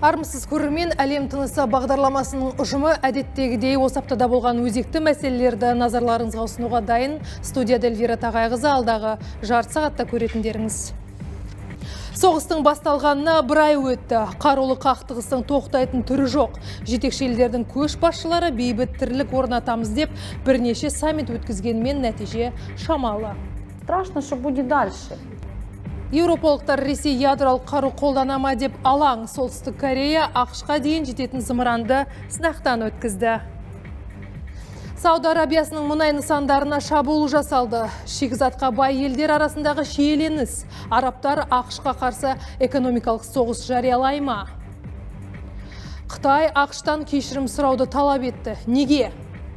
Армысыз көрермен, әлем тынысы бағдарламасының ұжымы әдеттегідей осы аптада болған өзекті мәселелерді назарларыңызға ұсынуға дайын. Студияда Эльвира Тағайқызы, алдағы жарты сағатта көретіндеріңіз. Соғыстың басталғанына бір ай өтті. Қарулы қақтығыстың тоқтайтын түрі жоқ. Жетекші елдердің көшбасшылары бейбіт тірлік орнатамыз деп бірнеше саммит өткізгенмен нәтиже шамалы. Страшно, что будет дальше. Еуропалықтар Ресей ядролық қару қолданама деп алаң. Солтүстік Корея ақшқа дейін жететін зымыранды сынақтан өткізді. Сауд Арабиясының мұнай нысандарына шабуыл жасалды. Шикізатқа бай елдер арасындағы шиеленіс. Арабтар ақшқа қарсы экономикалық соғыс жариялай ма? Қытай ақштан кешірім сұрауды талап етті. Неге?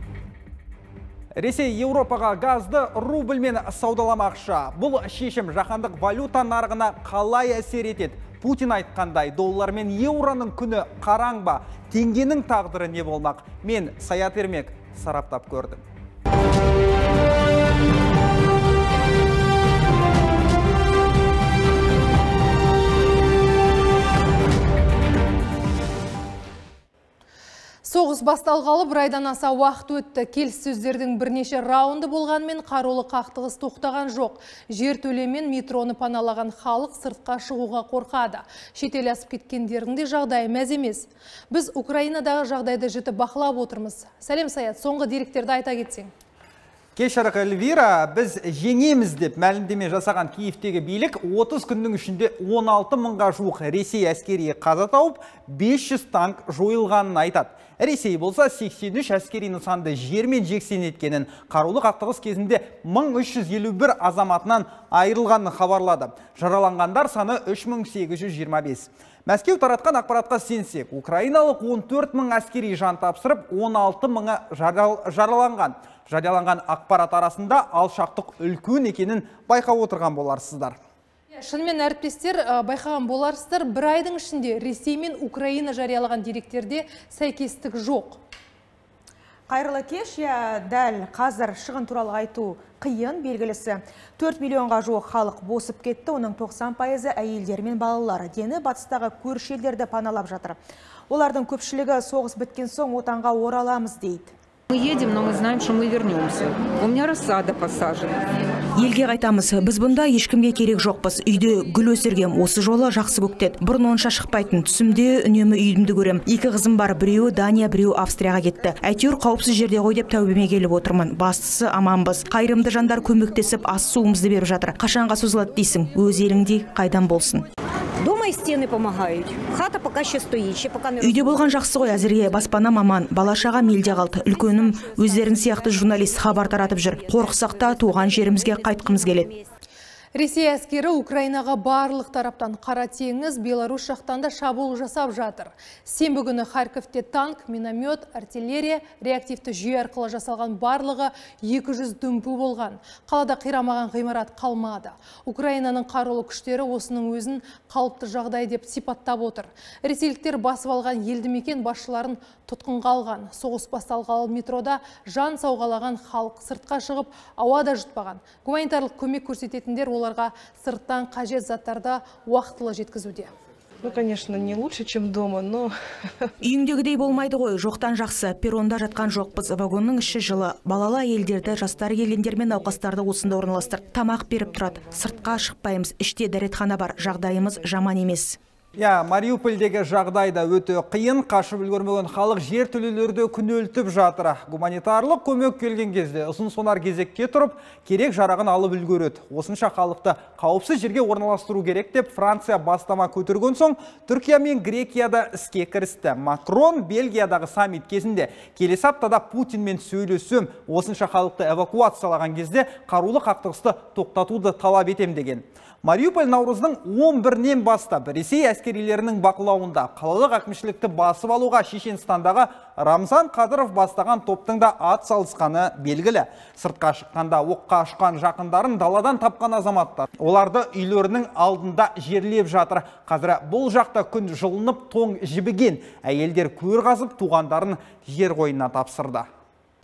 Ресей Еуропаға газды рубльмен саудаламақшы. Бұл шешім жаһандық валюта нарығына қалай әсер етеді? Путин айтқандай, доллар мен еуроның күні қараң ба? Теңгенің тағдыры не болмақ? Мен Саят Ермек сараптап көрдім. Соғыс басталғалы бір айдан аса уақыт өтті. Келіссөздердің бірнеше раунды болғанмен қарулы қақтығыс тоқтаған жоқ. Жер төлемен метроны паналаған халық сыртқа шығуға қорқады. Шетел асып кеткендердің де жағдайы мәз емес. Біз Украинадағы жағдайды жіті бақылап отырмыз. Сәлем Саят, соңғы деректерді айта кетсең. Кешірік Эльвира, біз жеңеміз деп мәлімдеме жасаған Киевтегі билік 30 күннің ішінде 16 мыңға жуық Ресей әскери қаза тауып, 500 танк жойылғанын айтады. Ресей болса 83 әскери нысанды жермен жексен еткенін, қарулы қақтығыс кезінде 1351 азаматынан айырылғанын хабарлады. Жараланғандар саны 3825. Мәскеу таратқан ақпаратқа сенсек, украиналық 14 мың әскери жан тапсырып, 16 мыңы жараланған. Жарияланған ақпарат арасында алшақтық үлкен екенін байқап отырған боларсыздар. Шынымен әріптестер байқаған боларсыздар, бір айдың ішінде Ресей мен Украина жариялаған деректерде сәйкестік жоқ. Қайырлы кеш, дәл қазір шығын туралы айту қиын, белгілісі. 4 миллионға жуық халық босып кетті, оның 90% әйелдер мен балалары. Дені батыстағы көрші елдерді паналап жатыр. Олардың көпшілігі соғыс біткен соң отанға ораламыз дейді. Мы едем, но мы знаем, что мы вернемся. У меня рассада посажена. Елге қайтамыз. Біз бұнда ешкімге керек жоқпыз. Үйде гүл өсіргем. Осы жолы жақсы көктеді. Бұрын онша шықпайтын. Түсімде үнемі үйімді көрем. 2 қызым бар. Біреуі Дания, біреуі Австрияға кетті. Әйтеуір қауіпсіз жерде ғой деп тәубеме келіп отырмын. Бастысы аманбыз. Қайырымды жандар көмектесіп, ас суымызды беріп жатыр. Қашанға созылады дейсің? Өз еліңдей қайдан болсын? Дома стены помогают. Хата пока еще стоит. Үйде болған жақсы ғой, әзірге баспана маман, балашаға мелде қалды. Үлкенім өздерін сияқты журналист хабар таратып жүр. Қорқсақ та туған жерімізге қайтқымыз келеді. Ресей әскері Украинаға барлық тараптан Қара теңіз, Беларусь жақтан да шабуыл жасап жатыр. Сенбі күні Харьковте танк, миномет, артиллерия, реактивті жүйе арқылы жасалған барлығы 200 дүмпу болған. Қалада қирамаған ғимарат қалмады. Украинаның қарулы күштері осының өзін қалыпты жағдай деп сипаттап отыр. Ресейліктер басып алған елді мекен басшыларын тұтқынға алған. Соғыс басталғалы метрода жан сауғалаған халық сыртқа шығып, ауада жұтпаған. Гуманитарлық көмек көрсететіндер оларға сырттан қажет заттарды уақытылы жеткізуде. Ну, конечно, не лучше, чем дома, но... Үйіңдегідей болмайды ғой, жоқтан жақсы. Перронда жатқан жоқпыз. Вагонның іші жылы. Балалы әйелдерді, жастар келгендер мен науқастарды осында орналастыр. Тамақ беріп тұрады. Сыртқа шықпаймыз. Іште дәретхана бар. Жағдайымыз жаман емес. Мариупольдегі жағдайда өте қиын, қашып үлгермеген халық жер төлеулерді күнелтіп жатыр. Гуманитарлық көмек келген кезде ұзын сонар кезекке тұрып, керек жарағын алып үлгереді. Осынша халықты қауіпсіз жерге орналастыру керек деп Франция бастама көтерген соң, Түркия мен Грекияда іске кірісті. Макрон Бельгиядағы саммит кезінде келесі аптада Путинмен сөйлесем, осынша халықты эвакуациялаған кезде қарулы қақтығысты тоқтатуды талап етем деген. Мариуполь наурыздың 11-нен бастап Ресей әскерилерінің бақылауында қалалық әкімшілікті басып алуға Шешенстандағы Рамзан Қадыров бастаған топтың да ат салысқаны белгілі. Сыртқа шыққанда оққа ұшқан жақындарын даладан тапқан азаматтар оларды үйлерінің алдында жерлеп жатыр. Қазір бұл жақта күн жылынып тоң жібіген. Әйелдер көр қазып туғандарын жер қойнына тапсырды.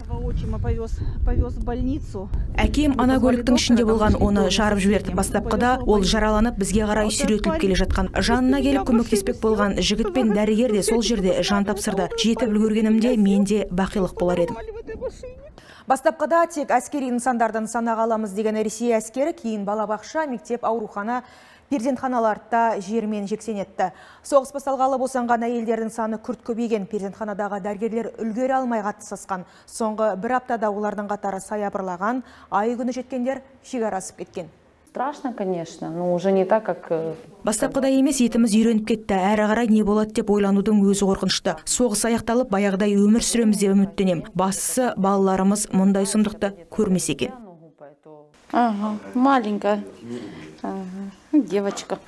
Әкем ана көліктің ішінде болған, оны жарып жіберді. Бастапқыда ол жараланып бізге қарай сүйретіліп келе жатқан. Жанына келіп көмектеспек болған жігіт пен дәрігер де сол жерде жан тапсырды. Жетіп үлгергенімде менде бақилық болар едім. Бастапқыда тек әскери нысандардан санаға аламыз деген Ресей әскері кейін балабақша, мектеп, аурухана, перзентханаларда жермен жексен етті. Соғыс басталғалы босанған әйелдердің саны күрт көбейген. Перзентханадағы дәрігерлер үлгере алмай қатысқан. Соңғы бір аптада олардың қатары саябырлаған, ай күні жеткендер шекара асып кеткен. Страшно, конечно, но уже не так, как... Бастапқыда емес, етіміз үйреніп кетті. Әрі қарай не болады деп ойланудың өзі қорқынышты. Соғыс аяқталып, баяғыдай өмір сүреміз деп үміттенем. Бастысы балаларымыз мұндай сұмдықты көрмес екен. Ага, маленькая. Ага, девочка.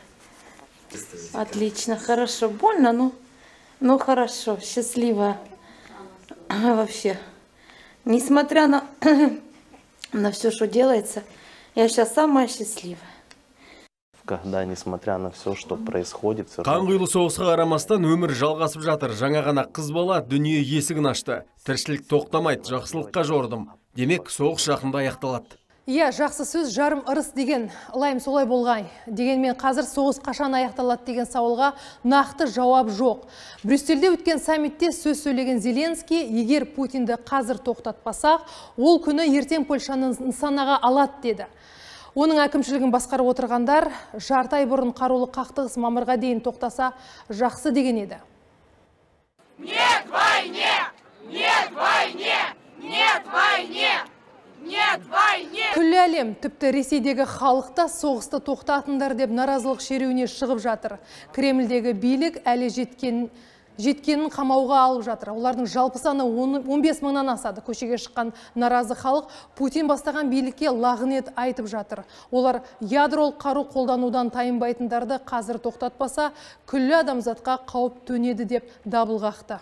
Отлично, хорошо. Больно, но хорошо, счастливая. Вообще. Несмотря на все, что делается, я сейчас самая счастливая. Когда, несмотря на все, что происходит... Қанқұйлы соғысқа қарамастан өмір жалғасып жатыр. Жаңа ғана қыз бала дүние есігін ашты. Тіршілік тоқтамайды, жақсылыққа жордым. Демек, соғыс жақында аяқталады. Иә, жақсы сөз жарым ырыс деген, лайым солай болғай. Дегенмен қазір соғыс қашан аяқталады деген сауалға нақты жауап жоқ. Брюссельде өткен саммитте сөз сөйлеген Зеленский, егер Путинді қазір тоқтатпасақ, ол күні ертең Польшаны нысанаға алады деді. Оның әкімшілігін басқарып отырғандар жарты ай бұрын қарулы қақтығыс мамырға дейін тоқтаса жақсы деген еді. Нет войне! Нет войне! Нет войне! Нет войне! Күллі әлем, тіпті Ресейдегі халықта соғысты тоқтатыңдар деп наразылық шеруіне шығып жатыр. Кремльдегі билік әлі жеткенін қамауға алып жатыр. Олардың жалпы саны 15 мыңнан асады. Көшеге шыққан наразы халық Путин бастаған билікке лағынет айтып жатыр. Олар ядролық қару қолданудан тайынбайтындарды қазір тоқтатпаса, күллі адамзатқа қауіп төнеді деп дабыл қақты.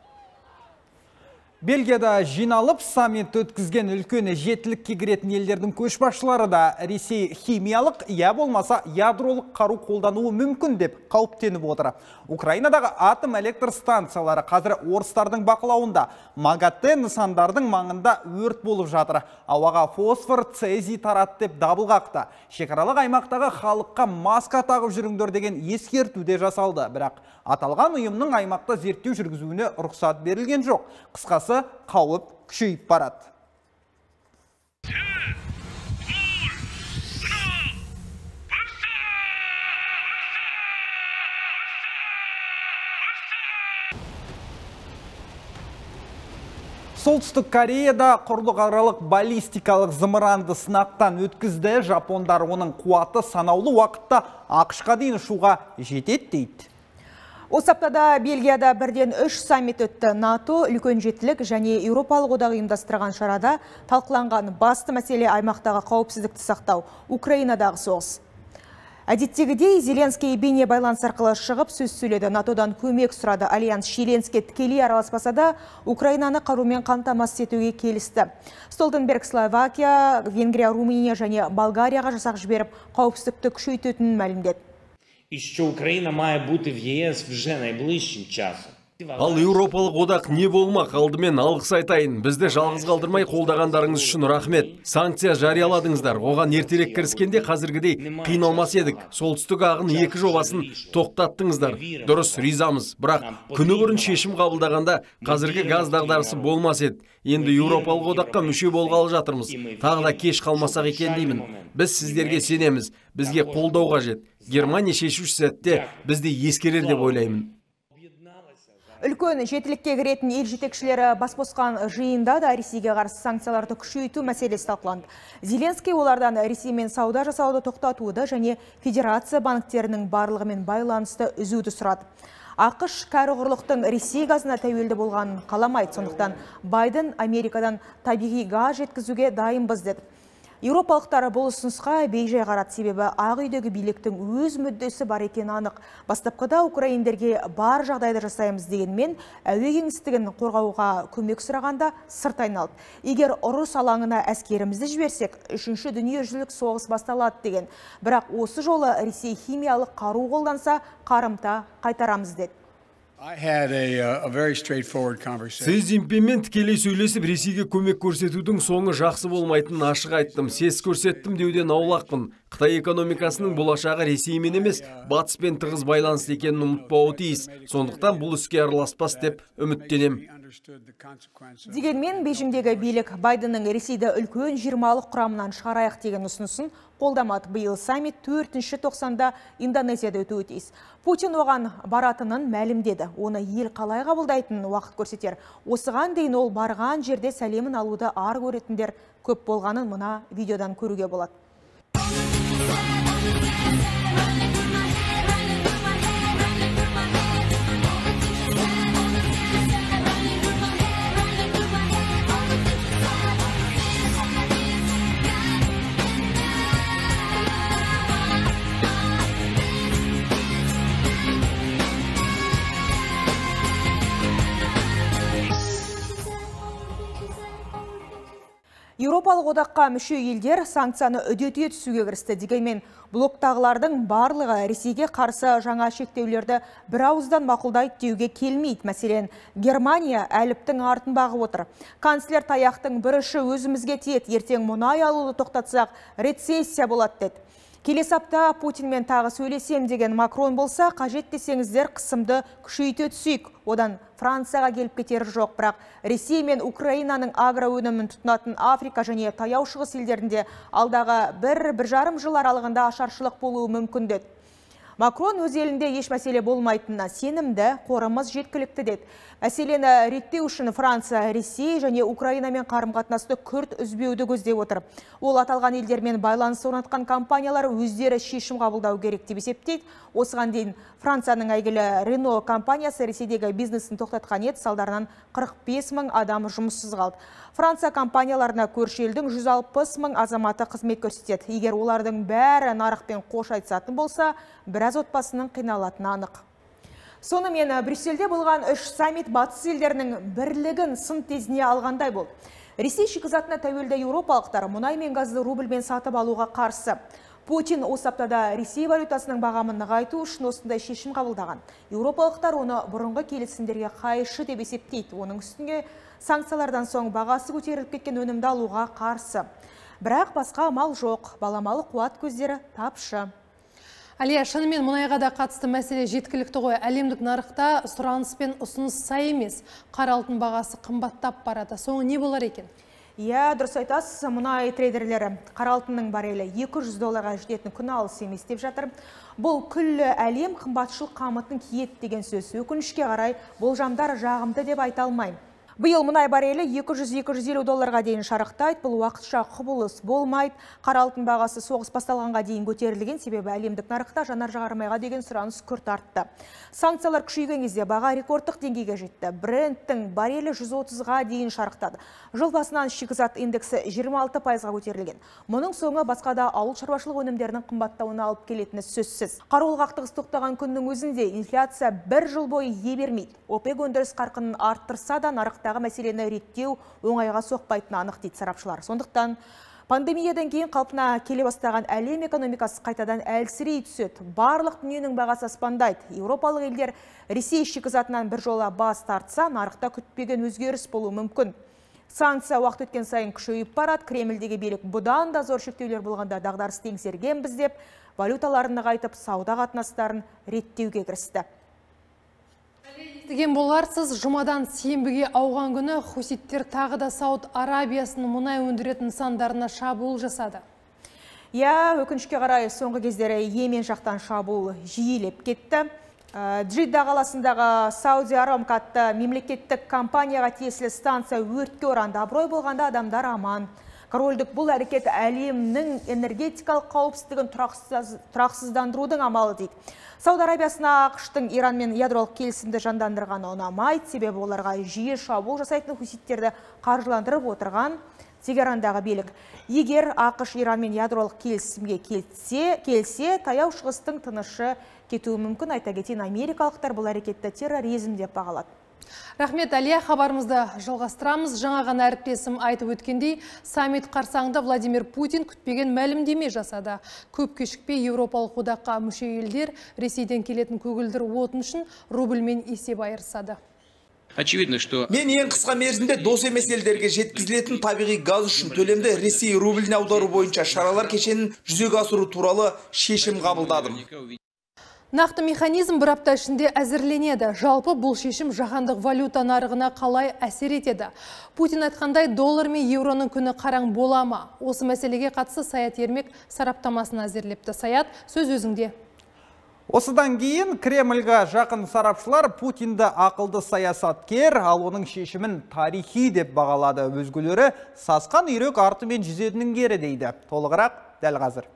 Бельгияда жиналып саммит өткізген үлкен жетілікке кіретін елдердің көшбасшылары да Ресей химиялық, я болмаса ядролық қару қолдануы мүмкін деп қауіптеніп отыр. Украинадағы атом электр станциялары қазір орыстардың бақылауында. МАГАТЭ нысандардың маңында өрт болып жатыр. Ауаға фосфор, цезий тарады деп дабыл қақты. Шекаралық аймақтағы халыққа маска тағып жүріңдер деген ескерту де жасалды. Бірақ аталған ұйымның аймақта зерттеу жүргізуіне рұқсат берілген жоқ. Қысқасы, қауіп күшейіп барады. Солтүстік Кореяда құрлықаралық баллистикалық зымыранды сынақтан өткізді. Жапондар оның қуаты санаулы уақытта ақш-қа дейін ұшуға жетеді дейді. Осы аптада Бельгияда бірден 3 саммит өтті. НАТО, үлкен жетілік және Еуропалық одағы ұйымдастырған шарада талқыланған басты мәселе аймақтағы қауіпсіздікті сақтау, Украинадағы соғыс. Әдеттегідей Зеленский бейне байланыс арқылы шығып сөз сөйледі. НАТОдан көмек сұрады. Альянс шиеленіске тікелей араласпаса да, Украинаны қарумен қамтамасыз етуге келісті. Столтенберг Словакия, Венгрия, Румыния және Болгарияға жасақ жіберіп, қауіпсіздікті күшейтетінін мәлімдеді. І що Україна має бути в ЄС вже найближчим часом. Ал Еуропалық одақ не болмақ? Алдымен алғыс айтайын. Бізді жалғыз қалдырмай қолдағандарыңыз үшін рахмет. Санкция жарияладыңыздар. Оған ертерек кіріскенде қазіргідей қиналмас едік. Солтүстік ағын 2 жобасын тоқтаттыңыздар. Дұрыс, ризамыз. Бірақ күні бұрын шешім қабылдағанда қазіргі газ дағдарысы болмас еді. Енді Еуропалық одаққа мүше болғалы жатырмыз. Тағы да кеш қалмасақ екен деймін. Біз сіздерге сенеміз. Бізге қолдау қажет. Германия шешуші сәтте бізді ескерер деп ойлаймын. Үлкен жетілікке кіретін ел жетекшілері бас қосқан жиында да Ресейге қарсы санкцияларды күшейту мәселесі талқыланды. Зеленский олардан Ресеймен сауда жасауды тоқтатуды және федерация банктерінің барлығымен байланысты үзуді сұрады. ақш кәрі құрлықтың Ресей газына тәуелді болғанын қаламайды. Сондықтан Байден Америкадан табиғи газ жеткізуге дайынбыз деді. Еуропалықтары бұл ұсынысқа бейжай қарады, себебі Ақ үйдегі биліктің өз мүддесі бар екені анық. Бастапқыда украиндерге бар жағдайды жасаймыз дегенмен, әуе кеңістігін қорғауға көмек сұрағанда сырт айналды. Егер ұрыс алаңына әскерімізді жіберсек, 3-ші дүниежүзілік соғыс басталады деген. Бірақ осы жолы Ресей химиялық қару қолданса, қарымта қайтарамыз деді. Си Цзиньпинмен тікелей сөйлесіп, Ресейге көмек көрсетудің соңы жақсы болмайтынын ашық айттым. Сес көрсеттім деуден аулақпын. Қытай экономикасының болашағы Ресеймен емес, батыспен тығыз байланысты екенін ұмытпауы тиіс. Сондықтан бұл іске араласпас деп үміттенем. Дегенмен Бейжіңдегі билік Байденнің Ресейді үлкен 20-лық құрамынан шығарайық деген ұсынысын қолдамады. Биыл саммит 4-ші тоқсанда Индонезияда өтуі тиіс. Путин оған баратынын мәлімдеді. Оны ел қалай қабылдайтынын уақыт көрсетер. Осыған дейін ол барған жерде сәлемін алуды ар көретіндер көп болғанын мына видеодан көруге болады. Еуропалық одаққа мүше елдер санкцияны үдете түсуге кірісті. Дегенмен блоктағылардың барлығы Ресейге қарсы жаңа шектеулерді бір ауыздан мақұлдайды деуге келмейді. Мәселен, Германия әліптің артын бағып отыр. Канцлер таяқтың бір ұшы өзімізге тиеді, ертең мұнай алуды тоқтатсақ, рецессия болады деді. Келесі апта Путинмен тағы сөйлесем деген Макрон болса, қажет десеңіздер қысымды күшейте түсейік. Одан Францияға келіп кетері жоқ, бірақ Ресей мен Украинаның агроөнімін тұтынатын Африка және таяу шығыс елдерінде алдағы 1-1,5 жыл аралығында ашаршылық болуы мүмкін деді. Макрон өз елінде еш мәселе болмайтынына сенімді, қорымыз жеткілікті деді. Мәселені реттеу үшін Франция, Ресей және Украинамен қарым-қатынасты күрт үзбеуді көздеп отыр. Ол аталған елдермен байланыс орнатқан компаниялар өздері шешім қабылдау керек деп есептейді. Осыған дейін Францияның әйгілі Рено компаниясы Ресейдегі бизнесін тоқтатқан еді, салдарынан 45 мың адам жұмыссыз қалды. Франция компанияларына көрші елдің 160 мың азаматы қызмет көрсетеді. Егер олардың бәрі нарықпен қош айтысатын болса, біраз отбасының қиналатыны анық. Сонымен Брюссельде болған 3 саммит батыс елдерінің бірлігін сын тезіне алғандай болды. Ресей шикізатына тәуелді еуропалықтар мұнай мен газды рубльмен сатып алуға қарсы. Путин осы аптада Ресей валютасының бағамын нығайту үшін осындай шешім қабылдаған. Еуропалықтар оны бұрынғы келісімдерге қайшы деп есептейді. Оның үстіне санкциялардан соң бағасы көтеріліп кеткен өнімді алуға қарсы. Бірақ басқа амал жоқ, баламалы қуат көздері тапшы. Әлия, шынымен мұнайға да қатысты мәселе жеткілікті ғой. Әлемдік нарықта сұраныс пен ұсыныс сай емес. Қара алтын бағасы қымбаттап барады. Соңы не болар екен? Дұрыс айтасыз, мұнай трейдерлері қара алтынның барелі $200 жететін күн алыс емес деп жатыр. Бұл күллі әлем қымбатшылық қамытын киеді деген сөз. Өкінішке қарай болжамдар жағымды деп айта алмаймын. Биыл мұнай барелі $200-250 дейін шарықтайды. Бұл уақытша құбылыс болмайды. Қара алтын бағасы соғыс басталғанға дейін көтерілген, себебі әлемдік нарықта жанар-жағармайға деген сұраныс күрт артты. Санкциялар күшейген кезде баға рекордтық деңгейге жетті. Бренттің барелі 130-ға дейін шарықтады. Жыл басынан шикізат индексі 26%-ға көтерілген. Мұның соңы басқа да ауыл шаруашылық өнімдерінің қымбаттауына алып келетіні сөзсіз. Қарулы қақтығыс тоқтаған күннің өзінде инфляция бір жыл бойы ие бермейді. ОПЕК өндіріс қарқынын арттырса да нарықтағы мәселені реттеу оңайға соқпайтыны анық дейді сарапшылар. Сондықтан пандемиядан кейін қалпына келе бастаған әлем экономикасы қайтадан әлсірей түседі. Барлық дүниенің бағасы аспандайды. Еуропалық елдер Ресей шикізатынан бір жола бас тартса, нарықта күтпеген өзгеріс болуы мүмкін. Санкция уақыт өткен сайын күшейіп барады. Кремльдегі билік бұдан да зор шектеулер болғанда дағдарысты еңсергенбіз деп, валюталарын нығайтып, сауда қатынастарын реттеуге кірісті. Естіген боларсыз, жұмадан сенбіге ауған күні хуситтер тағы да Сауд Арабиясының мұнай өндіретін нысандарына шабуыл жасады. Өкінішке қарай соңғы кездері Йемен жақтан шабуыл жиілеп кетті. Джидда қаласындағы Сауди Арамко атты мемлекеттік компанияға тиесілі станция өртке оранды. Абырой болғанда адамдар аман. Корольдік бұл әрекет әлемнің энергетикалық қауіпсіздігін тұрақсыздандырудың амалы дейді. Сауд Арабиясына ақштың Иранмен ядролық келісімді жандандырғаны ұнамайды, себебі оларға жиі шабуыл жасайтын хуситтерді қаржыландырып отырған Тегерандағы билік. Егер ақш Иранмен ядролық келісімге келсе, таяу шығыстың тынышы кетуі мүмкін. Айта кетейін, америкалықтар бұл әрекетті терроризм деп бағалады. Рахмет, Әлия. Хабарымызды жалғастырамыз. Жаңа ғана әріптесім айтып өткендей, саммит қарсаңында Владимир Путин күтпеген мәлімдеме жасады. Көп кешікпей Еуропалық одаққа мүше елдер Ресейден келетін көгілдір отын үшін рубльмен есеп айырысады. Очевидно, что мен ең қысқа мерзімде дос емес елдерге жеткізілетін табиғи газ үшін төлемді Ресей рубльне аудару бойынша шаралар кешенін жүзеге асыру туралы шешім қабылдадым. Нақты механизм бір апта ішінде әзірленеді. Жалпы бұл шешім жаһандық валюта нарығына қалай әсер етеді? Путин айтқандай, доллар мен евроның күні қараң бола ма? Осы мәселеге қатысты Саят Ермек сараптамасын әзірлепті. Саят, сөз өзіңде. Осыдан кейін Кремльға жақын сарапшылар Путинді ақылды саясаткер, ал оның шешімін тарихи деп бағалады. Өзгелері сасқан үйрек артымен жүзетінің кері дейді. Толығырақ дәл қазір.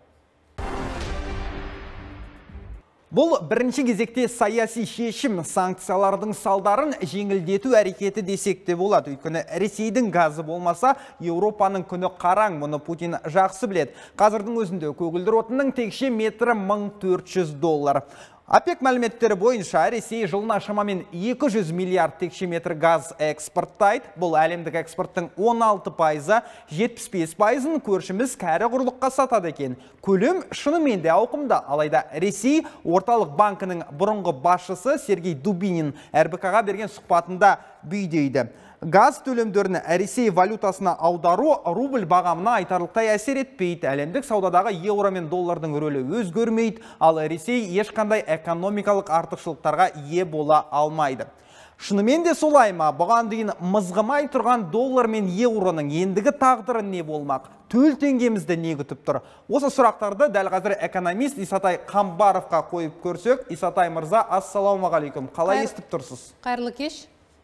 Бұл бірінші кезекте саяси шешім, санкциялардың салдарын жеңілдету әрекеті десек те болады. Өйткені Ресейдің газы болмаса, Еуропаның күні қараң, мұны Путин жақсы біледі. Қазірдің өзінде көгілдір отынның текше метрі $1400. ОПЕК мәліметтері бойынша Ресей жылына шамамен 200 миллиард текше метр газ экспорттайды. Бұл әлемдік экспорттың 16%, 75%-ын көршіміз кәрі құрлыққа сатады екен. Көлем шынымен де ауқымды. Алайда Ресей орталық банкінің бұрынғы басшысы Сергей Дубинин РБК-ға берген сұхбатында бүйдейді. Газ төлемдерін Ресей валютасына аудару рубль бағамына айтарлықтай әсер етпейді. Әлемдік саудадағы еуро мен доллардың рөлі өзгермейді, ал Ресей ешқандай экономикалық артықшылықтарға ие бола алмайды. Шынымен де солай ма? Бұған дейін мызғымай тұрған доллар мен еуроның ендігі тағдыры не болмақ? Төл теңгемізді не күтіп тұр? Осы сұрақтарды дәл қазір экономист Исатай Қамбаровқа қойып көрсек. Исатай мырза, ассалаумағалейкум. Қалай естіп тұрсыз? Қайырлы кеш.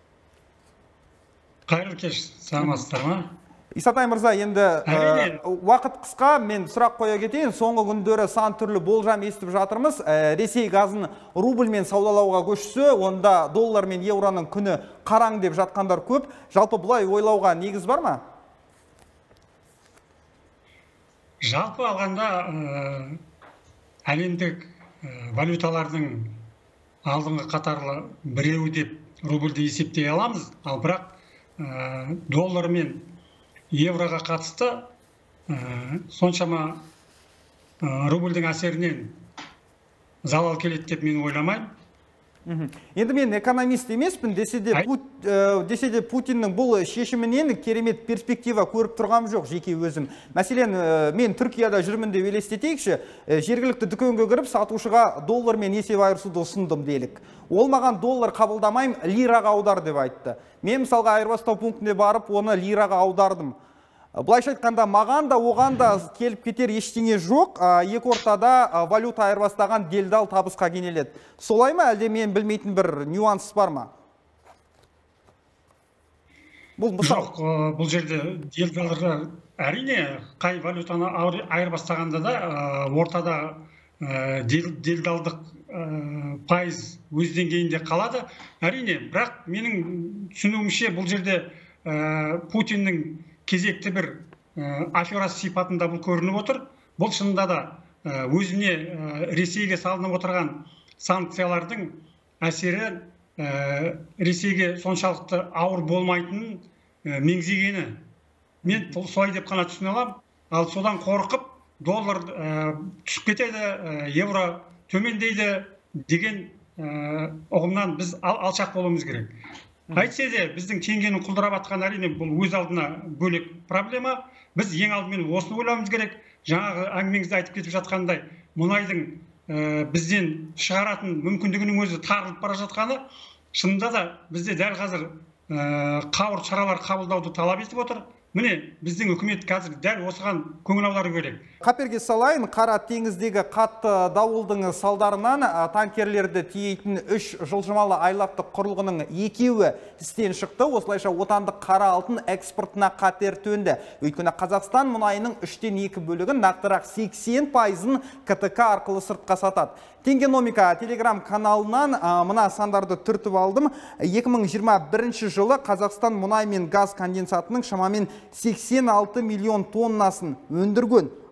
Қайырлы кеш, саламатсыздар ма? Исатай мырза, енді уақыт қысқа, мен сұрақ қоя кетейін. Соңғы күндері сан түрлі болжам естіп жатырмыз. Ресей газын рубльмен саудалауға көшсе, онда доллар мен евроның күні қараң деп жатқандар көп. Жалпы бұлай ойлауға негіз бар ма? Жалпы алғанда әлемдік валюталардың алдыңғы қатарлы біреуі деп рубльді есептей аламыз, ал бірақ доллар мен евроға қатысты соншама рубльдің әсерінен залал келеді деп мен ойламаймын. Енді мен экономист емеспін, десе де Путиннің бұл шешімінен керемет перспектива көріп тұрғам жоқ жеке өзім. Мәселен, мен Түркияда жүрмін деп елестетейікші, жергілікті дүкенге кіріп сатушыға доллар мен есеп айырысуды ұсындым делік. Ол маған доллар қабылдамайым, лираға аудар деп айтты. Мен мысалға айырбастау пунктіне барып, оны лираға аудардым. Бұлайша айтқанда, маған да, оған да келіп кетер ештеңе жоқ. Екі ортада валюта айырбастаған делдал табысқа кенеледі. Солай ма, әлде мен білмейтін бір нюанс бар ма? Жоқ, бұл жерде делдалдарға әрине қай валютаны айырбастағанда да ортада делдалдық пайыз өз деңгейінде қалады. Әрине, бірақ менің түсінуімше бұл жерде Путиннің кезекті бір аферасы сипатында бұл көрініп отыр. Бұл шынында да өзіне Ресейге салынып отырған санкциялардың әсері Ресейге соншалықты ауыр болмайтынын меңзегені. Мен солай деп қана түсіне аламын. Ал содан қорқып, доллар түсіп кетеді, евро төмендейді деген ұғымнан біз алшақ болуымыз керек. Әйтсе де біздің теңгенің құлдырап атқан әрине бұл өз алдына бөлек проблема. Біз ең алдымен осыны ойлауымыз керек. Жаңағы әңгімеңізде айтып кетіп жатқандай, мұнайдың бізден шығаратын мүмкіндігінің өзі тарылып бара жатқаны шынында да бізде дәл қазір қауырт шаралар қабылдауды талап етіп отыр. Міне, біздің үкімет қазір дәл осыған көңіл аудару керек. Қаперге салайын, Қара теңіздегі қатты дауылдың салдарынан танкерлерді тиейтін 3 жылжымалы айлақтық құрылғының екеуі істен шықты. Осылайша отандық қара алтын экспортына қатер төнді. Өйткені Қазақстан мұнайының 3-тен 2 бөлігін, нақтырақ 80%-ын КТК арқылы сыртқа сатады. Тенгеномика телеграм каналынан мына сандарды түртіп алдым. 2021 жылы Қазақстан мұнай мен газ конденсатының шамамен 86 миллион тоннасын өндірген.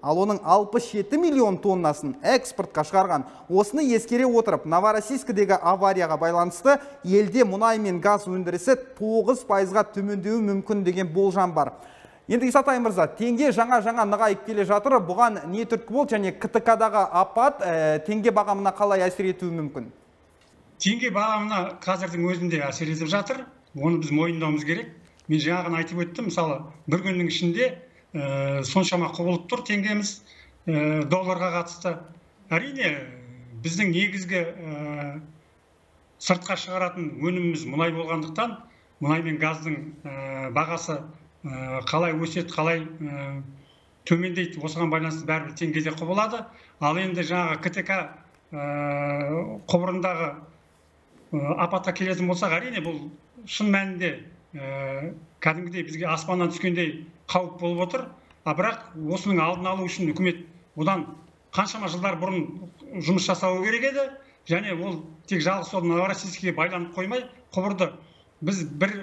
ал оның 67 миллион тоннасын экспортқа шығарған. Осыны ескере отырып, Новороссийскідегі аварияға байланысты елде мұнай мен газ өндірісі 9%-ға төмендеуі мүмкін деген болжам бар. Енді Исатай мырза, теңге жаңа нығайып келе жатыр, бұған не түрткі болды және КТК-дағы апат теңге бағамына қалай әсер етуі мүмкін? Теңге бағамына қазірдің өзінде әсер етіп жатыр, оны біз мойындауымыз керек. Мен жаңағын айтып өттім, мысалы, бір күннің ішінде соншама құбылып тұр теңгеміз долларға қатысты. Әрине, біздің негізгі сыртқа шығаратын өніміміз мұнай болғандықтан, мұнай мен газдың бағасы қалай өсет, қалай төмендейді, осыған байланысты бәрібір теңгеде құбылады. Ал енді жаңағы КТК құбырындағы апатқа келетін болсақ, әрине бұл шын мәнінде кәдімгідей бізге аспаннан түскендей қауіп болып отыр. Бірақ осының алдын алу үшін үкімет одан қаншама жылдар бұрын жұмыс жасауы керек еді. Және ол тек жалғыз сол Новороссийскіге байланып қоймай, құбырды біз бір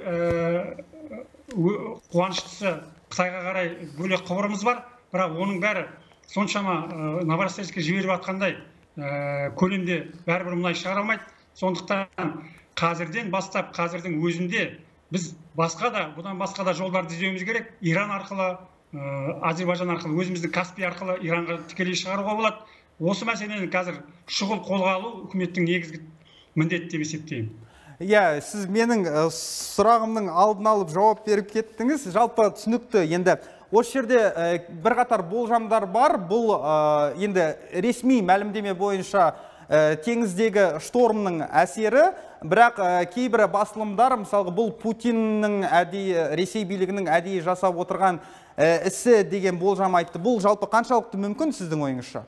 қуаныштысы Қытайға қарай бөлек құбырымыз бар, бірақ оның бәрі соншама Новороссийскіге жіберіп атқандай көлемде бәрібір мұнай шығара алмайды. Сондықтан қазірден бастап, қазірдің өзінде біз бұдан басқа да жолдарды іздеуіміз керек. Иран арқылы, Азербайжан арқылы, өзіміздің Каспий арқылы Иранға тікелей шығаруға болады. Осы мәселені қазір шұғыл қолға алу үкіметтің негізгі міндеті деп есептеймін. Иә, сіз менің сұрағымның алдын алып жауап беріп кеттіңіз. Жалпы түсінікті. Енді осы жерде бірқатар болжамдар бар. Бұл енді ресми мәлімдеме бойынша теңіздегі штормның әсері, бірақ кейбір басылымдар, мысалғы бұл Путиннің Ресей билігінің әдейі жасап отырған ісі деген болжам айтты. Бұл жалпы қаншалықты мүмкін сіздің ойыңызша?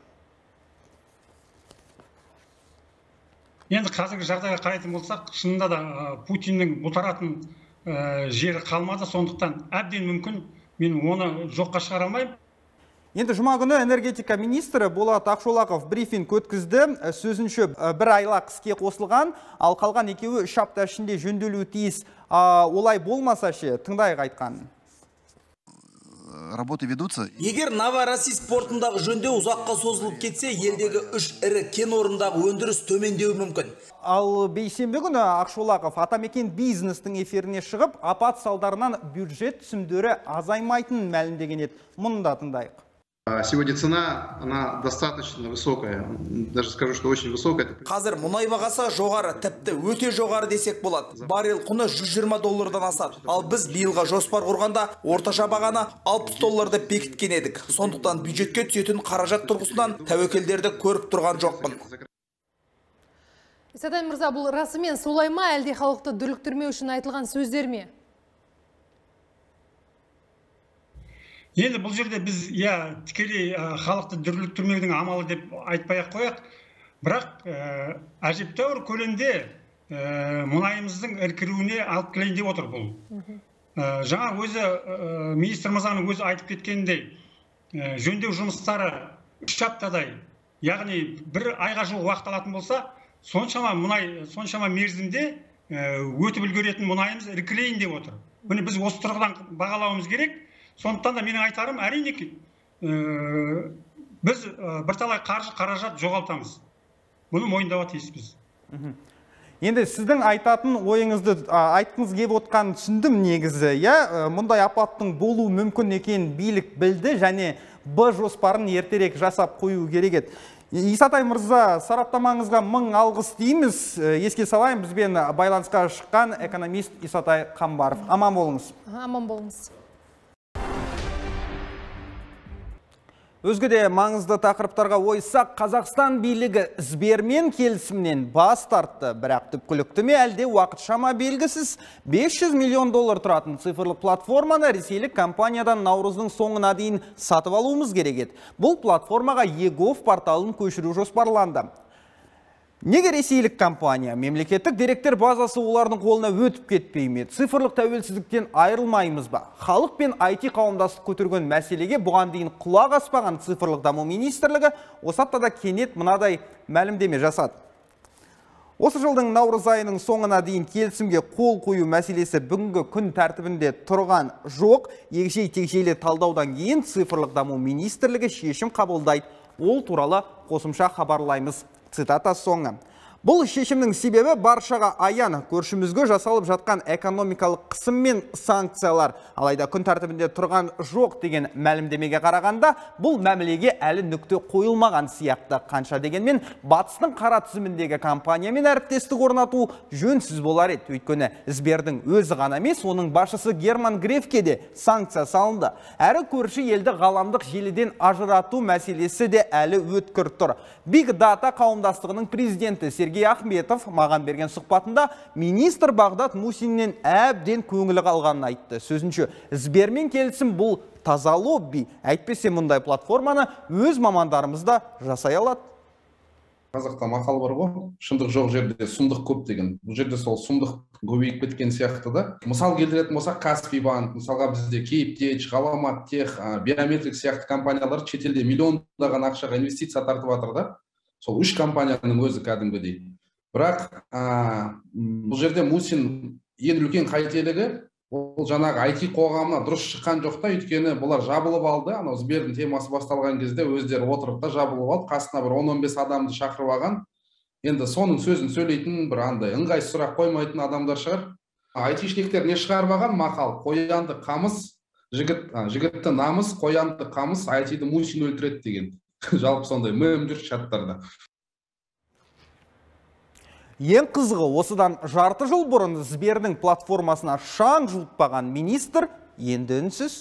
Енді қазіргі жағдайға қарайтын болсақ, шынында да Путиннің бұлтаратын жері қалмады, сондықтан әбден мүмкін, мен оны жоққа шығара алмаймын. Енді жұма күні энергетика министрі Болат Ақшолақов брифинг өткізді. Сөзінше бір айлақ іске қосылған, ал қалған екеуі 3 апта ішінде жөнделуі тиіс. Олай болмаса ше, тыңдайық айтқанын. Работы ведутся. Егер Новороссийск портындағы жөндеу ұзаққа созылып кетсе, елдегі 3 ірі кен орнындағы өндіріс төмендеуі мүмкін. Ал бейсенбі күні Ақшолақов Атамекен бизнестің эфиріне шығып, апат салдарынан бюджет түсімдері азаймайтынын мәлімдеген еді. Мұны да тыңдайық. Сегодня цена, она достаточно высокая, даже скажу, что очень высокая. Қазір мұнай бағасы жоғары, тіпті өте жоғары десек болады. Баррель құны $120 асады. Ал біз биылға жоспар құрғанда орташа бағаны $60 бекіткен едік. Сондықтан бюджетке түсетін қаражат тұрғысынан тәуекелдерді көріп тұрған жоқпын. Исатай мырза, бұл расымен солай ма, әлде халықты дүрліктірмеу үшін айтылған сөздер ме? Енді бұл жерде біз тікелей халықты дүрліктірмеудің амалы деп айтпай-ақ қояқ. Бірақ әжептәуір көлемде мұнайымыздың іркілуіне алып келейін деп отыр бұл. Жаңа өзі министр мырзаның өзі айтып кеткеніндей, жөндеу жұмыстары 3 аптадай, яғни бір айға жуық уақыт алатын болса, соншама мерзімде өтіп үлгеретін мұнайымыз іркілейін деп отыр. Міне біз осы тұрғыдан бағалауымыз керек. Сондықтан да менің айтарым, әрине біз бірталай қаражат жоғалтамыз. Бұны мойындауға тиіспіз. Енді сіздің айтатын ойыңызды айтқыңыз келіп отқанын түсіндім негізі. Мұндай апаттың болу мүмкін екенін билік білді және Б жоспарын ертерек жасап қою керек еді. Исатай мырза, сараптамаңызға 1000 алғыс дейміз. Еске салайын, бізбен байланысқа шыққан экономист Исатай Қамбаров. Аман болыңыз. Аман болыңыз. Өзгеде маңызды тақырыптарға ойсақ, Қазақстан билігі ізбермен келісімнен бас тартты. Бірақ түпкілікті ме әлде уақытшама белгісіз $500 миллион тұратын цифрлық платформаны ресейлік компаниядан наурыздың соңына дейін сатып алуымыз керек еді. Бұл платформаға ЕГОВ порталын көшіру жоспарланды. Неге ресейлік компания, мемлекеттік деректер базасы олардың қолына өтіп кетпей ме? Цифрлық тәуелсіздіктен айырылмаймыз ба? Халық пен IT қауымдастық көтерген мәселеге бұған дейін құлақ аспаған цифрлық даму министрлігі осы аптада кенет мынадай мәлімдеме жасады. Осы жылдың наурыз айының соңына дейін келісімге қол қою мәселесі бүгінгі күн тәртібінде тұрған жоқ. Егжей-тегжейлі талдаудан кейін цифрлық даму министрлігі шешім қабылдайды. Ол туралы қосымша хабарлаймыз. Цитата соңы. Бұл шешімнің себебі баршаға аян, көршімізге жасалып жатқан экономикалық қысым мен санкциялар. Алайда күн тәртібінде тұрған жоқ деген мәлімдемеге қарағанда, бұл мәмілеге әлі нүкте қойылмаған сияқты. Қанша дегенмен, батыстың қара тізіміндегі компаниямен әріптестік орнату жөнсіз болар еді. Өйткені Сбердің өзі ғана емес, оның басшысы Герман Грефке де санкция салынды. Әрі көрші елді ғаламдық желіден ажырату мәселесі де әлі өткір тұр. Big Data қауымдастығының президенті Сергей Ахметов маған берген сұхбатында министр Бағдат Мусиннен әбден көңілі қалғанын айтты. Сөзінше, Сбермен келісім бұл таза лобби. Әйтпесе мұндай платформаны өз мамандарымыз да жасай алады. Қазақта мақал бар ғой, шындық жоқ жерде сұмдық көп деген. Бұл жерде сол сұмдық көбейіп кеткен сияқты да. Мысал келтіретін болсақ, Каспий банк, мысалға бізде Кейптеч, Ғаламат Тех, Биометрик сияқты компаниялар шетелде миллиондаған ақшаға инвестиция тартып жатыр да. Сол үш компанияның өзі кәдімгідей. Бірақ бұл жерде Мусин ең үлкен қателігі, ол жаңағы IT қоғамына дұрыс шыққан жоқ та, өйткені бұлар жабылып алды. Анау Сбердің темасы басталған кезде өздері отырып та жабылып алды. Қасына бір 10-15 адамды шақырып алған. Енді соның сөзін сөйлейтін бір андай ыңғайсыз сұрақ қоймайтын адамдар шығар. IT-шіліктер не шығарып алған мақал? Қоянды қамыс, жігітті намыс, қоянды қамыс, IT-ді Мусин өлтіреді деген. Жалпы сондай мем жүр чаттарда. Ең қызығы, осыдан жарты жыл бұрын Сбердің платформасына шаң жуытпаған министр енді үнсіз.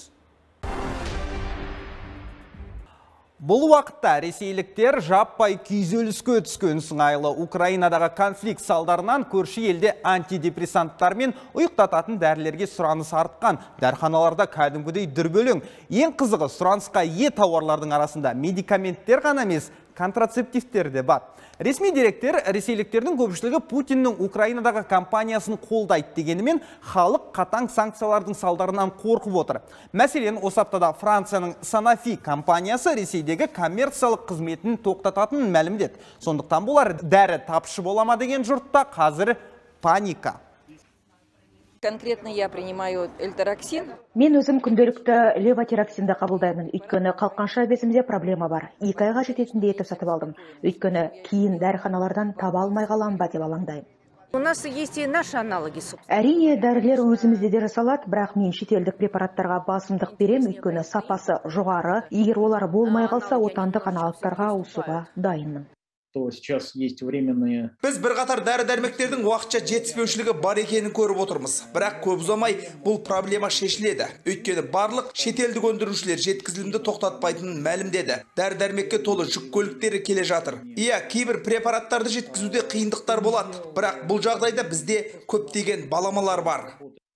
Бұл уақытта ресейліктер жаппай күйзеліске түскен сыңайлы. Украинадағы конфликт салдарынан көрші елде антидепрессанттар мен ұйықтататын дәрілерге сұраныс артқан. Дәріханаларда кәдімгідей дүрбелең. Ең қызығы, сұранысқа ие тауарлардың арасында медикаменттер ғана емес, контрацептивтер де бар. Ресми деректер ресейліктердің көпшілігі Путиннің Украинадағы компаниясын қолдайды дегенімен, халық қатаң санкциялардың салдарынан қорқып отыр. Мәселен, осы аптада Францияның Sanofi компаниясы Ресейдегі коммерциялық қызметін тоқтататынын мәлімдеді. Сондықтан болар дәрі тапшы болама деген жұртта қазір паника. Конкретно я принимаю эльтероксин. Мен өзім күнделікті левотироксинді қабылдаймын. Өйткені қалқанша безімде проблема бар. 2 айға жететіндей етіп сатып алдым. Өйткені кейін дәріханалардан таба алмай қалам ба деп алаңдаймын. У нас есть и наши аналоги. Әрине, дәрілер өзімізде де жасалады, бірақ мен шетелдік препараттарға басымдық берем, өйткені сапасы жоғары. Егер олар болмай қалса, отандық аналогтарға ауысуға дайынмын. Сейчас есть временные. Біз бірқатар дәрі-дәрмектердің уақытша жетіспеушілігі бар екенін көріп отырмыз. Бірақ көп ұзамай бұл проблема шешіледі. Өйткені барлық шетелдік өндірушілер жеткізілімді тоқтатпайтынын мәлімдеді. Дәрі-дәрмекке толы жүк көліктері келе жатыр. Иә, кейбір препараттарды жеткізуде қиындықтар болады. Бірақ бұл жағдайда бізде көптеген баламалар бар.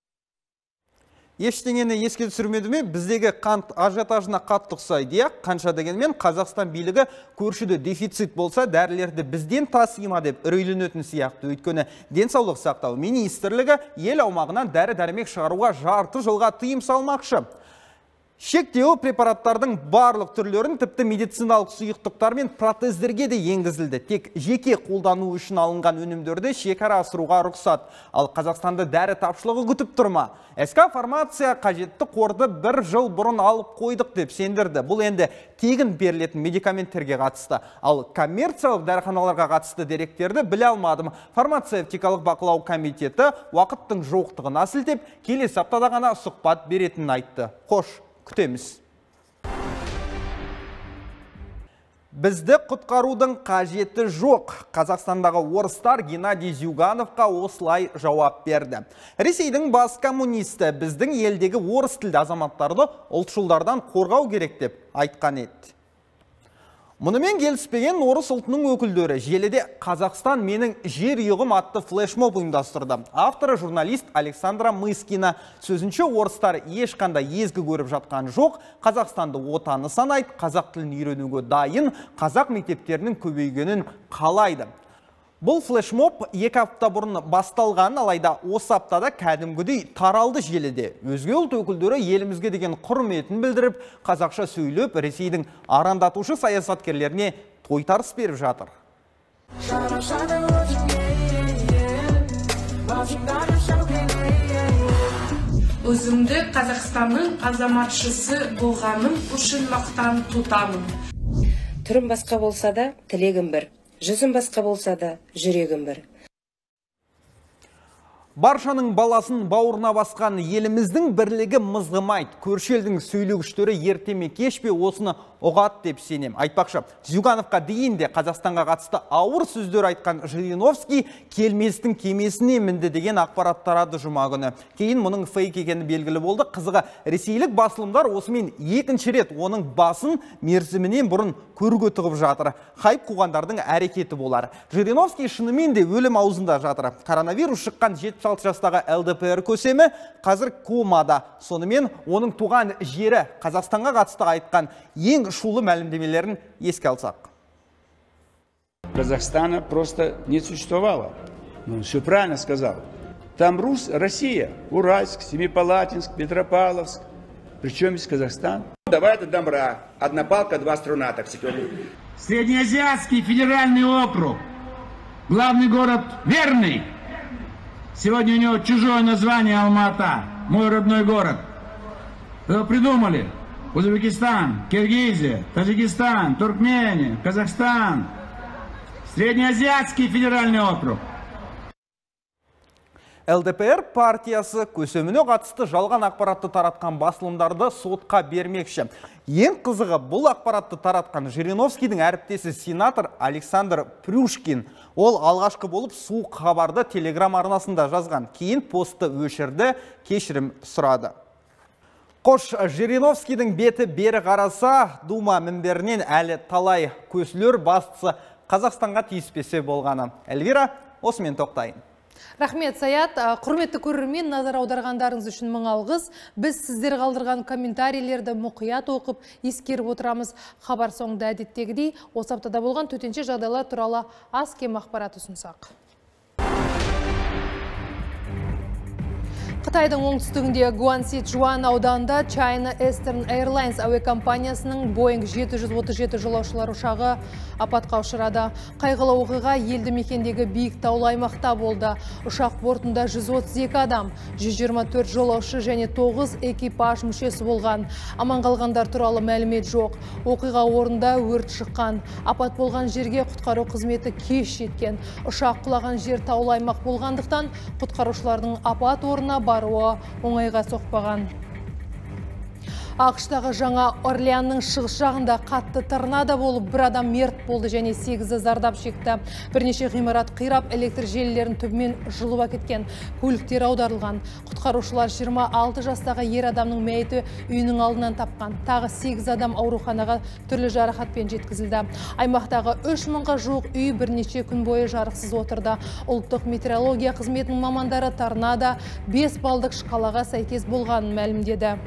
Ештеңені еске түсірмеді ме? Біздегі қант ажиотажына қатты ұқсайды. Қанша дегенмен Қазақстан билігі көршіде дефицит болса, дәрілерді бізден тасима деп үрейленетін сияқты. Өйткені денсаулық сақтау министрлігі ел аумағынан дәрі-дәрмек шығаруға жарты жылға тыйым салмақшы. Шектеу препараттардың барлық түрлерін тіпті медициналық сұйықтықтар мен протездерге де енгізілді. Тек жеке қолдану үшін алынған өнімдерді шекара асыруға рұқсат. Ал Қазақстанды дәрі тапшылығы күтіп тұрма. СК Фармация қажетті қорды 1 жыл бұрын алып қойдық деп сендірді. Бұл енді тегін берілетін медикаменттерге қатысты. Ал коммерциялық дәріханаларға қатысты деректерді біле алмадым. Фармацевтикалық бақылау комитеті уақыттың жоқтығына сілтеп, келесі аптада ғана сұхбат беретінін айтты. Қош, күтеміз. Бізді құтқарудың қажеті жоқ. Қазақстандағы орыстар Геннадий Зюгановқа осылай жауап берді. Ресейдің бас коммунисті біздің елдегі орыс тілді азаматтарды ұлтшылдардан қорғау керек деп айтқан еді. Мұнымен келіспеген орыс ұлтының өкілдері желіде Қазақстан менің жер үйігім атты флешмоб ұйымдастырды. Авторы журналист Александра Мыскина. Сөзінше орыстар ешқандай езгі көріп жатқан жоқ. Қазақстанды отаны санайды, қазақ тілін үйренуге дайын, қазақ мектептерінің көбейгенін қалайды. Бұл флешмоб 2 апта бұрын басталған, алайда осы аптада кәдімгідей таралды желіде. Өзге ұлт өкілдері елімізге деген құрметін білдіріп, қазақша сөйлеп, Ресейдің арандатушы саясаткерлеріне тойтарыс беріп жатыр. Өзімді Қазақстанның азаматшысы болғаным үшін мақтан тұтамын. Түрім басқа болса да, тілегім бір. Жүзім басқа болса да, жүрегім бір. Баршаның баласын бауырына басқан еліміздің бірлігі мызғымайды. Көрші елдің сөйлегіштері ертеме кешпе осыны ұғат деп сенем. Айтпақшы, Зюгановқа дейін де Қазақстанға қатысты ауыр сөздер айтқан Жириновский келместің кемесіне мінді деген ақпарат тарады жұма күні. Кейін мұның фейк екені белгілі болды. Қызығы, ресейлік басылымдар осымен екінші рет оның басын мерзімінен бұрын көрге тығып жатыр. Хайп қуғандардың әрекеті болар. Жириновский шынымен де өлім аузында жатыр. Коронавирус шыққан 76 жастағы ЛДПР көсемі қазір комада. Сонымен оның туған жері Қазақстанға қатысты айтқан ең шулы мәлімдемелерін еске алсақ. Казахстана просто не существовало. Он все правильно сказал. Там Россия, Уральск, Семипалатинск, Петропавловск. Причем здесь Казахстан? Давай это добра. Одна палка, два струна, так сегодня. Среднеазиатский федеральный округ. Главный город Верный. Сегодня у него чужое название Алма-Ата. Мой родной город. Вы придумали? Узбекистан, Киргизия, Таджикистан, Туркмения, Казахстан. Среднеазиатский федеральный округ. ЛДПР партиясы көсеміне қатысты жалған ақпаратты таратқан басылымдарды сотқа бермекші. Ең қызығы, бұл ақпаратты таратқан Жириновскийдің әріптесі сенатор Александр Прюшкин. Ол алғашқы болып суық хабарды телеграм арнасында жазған. Кейін постты өшірді, кешірім сұрады. Қош, Жириновскийдің беті бері қараса, Дума мінберінен әлі талай көсілер, бастысы Қазақстанға тиіспесе болғаны. Эльвира, осымен тоқтайын. Рахмет, Саят. Құрметті көрермен, назар аударғандарыңыз үшін мың алғыс. Біз сіздер қалдырған комментарийлерді мұқият оқып, ескеріп отырамыз. Хабар соңында әдеттегідей, осы аптада болған төтенше жағдайлар туралы аз кем ақпарат ұсынсақ. Қытайдың оңтүстігінде Гуанси-Чжуан ауданында China Eastern Airlines әуе компаниясының Boeing 737 жолаушылар ұшағы апатқа ұшырады. Қайғылы оқиға елді мекендегі биік таулы аймақта болды. Ұшақ бортында 132 адам, 124 жолаушы және 9 экипаж мүшесі болған. Аман қалғандар туралы мәлімет жоқ. Оқиға орнында өрт шыққан. Апат болған жерге құтқару қызметі кеш жеткен. Ұшақ құлаған жер таулы аймақ болғандықтан құтқарушылардың апат орнына баруы оңайға соқпаған. Ақштағы жаңа Орлеанның шығыс жағында қатты торнадо болып, бір адам мерт болды және 8-і зардап шекті. Бірнеше ғимарат қирап, электр желілерін түбімен жұлып әкеткен. Көліктер аударылған. Құтқарушылар 26 жастағы ер адамның мәйіті үйінің алдынан тапқан. Тағы 8 адам ауруханаға түрлі жарақатпен жеткізілді. Аймақтағы 3000-ға жуық үй бірнеше күн бойы жарықсыз отырды. Ұлттық метеорология қызметінің мамандары торнадо 5 балдық шкалаға сәйкес болғанын мәлімдеді.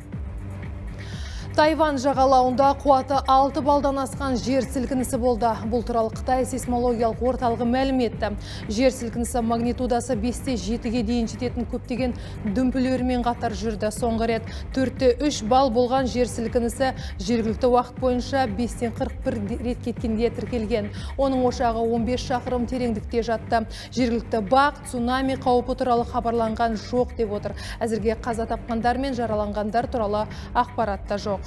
Тайвань жағалауында қуаты 6 балдан асқан жер сілкінісі болды. Бұл туралы Қытай сейсмологиялық орталығы мәлім етті. Жер сілкінісі магнитудасы 5-те 7-ге дейін жететін көптеген дүмпулермен қатар жүрді. Соңғы рет 4-те 3 балл болған жер сілкінісі жергілікті уақыт бойынша 5-тен 41 рет кеткенде тіркелген. Оның ошағы 15 шақырым тереңдікте жатты. Жергілікті бақ цунами қаупі туралы хабарланған жоқ деп отыр. Әзірге қаза тапқандар мен жараланғандар туралы ақпарат та жоқ.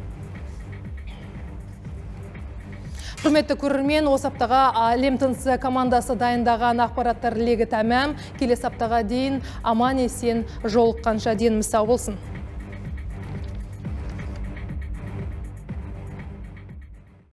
Құрметті көрермен, осы аптаға әлем тынысы командасы дайындаған ақпараттар легі тәмам. Келесі аптаға дейін аман есен жолыққанша деніміз сау болсын.